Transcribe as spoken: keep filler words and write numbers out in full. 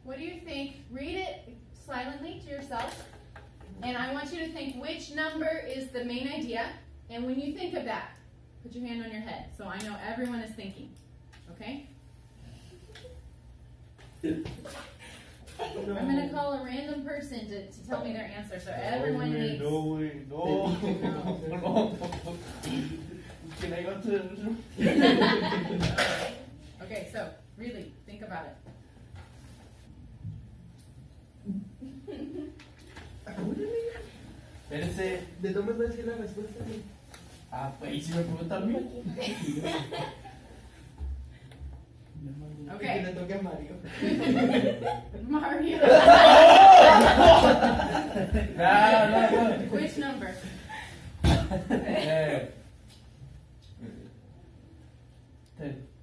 what do you think? Read it silently to yourself. And I want you to think which number is the main idea. And when you think of that, put your hand on your head so I know everyone is thinking. Okay? I'm going to call a random person to, to tell me their answer. So everyone needs... No way, no. No. Can I go to... Okay, so really, think about it. Espérense, ¿de dónde va a decir la respuesta? Ah, pues, si me preguntan a mí. Okay. Que le toque a Mario. Mario. No, no, no. Which number? Eh. Ten.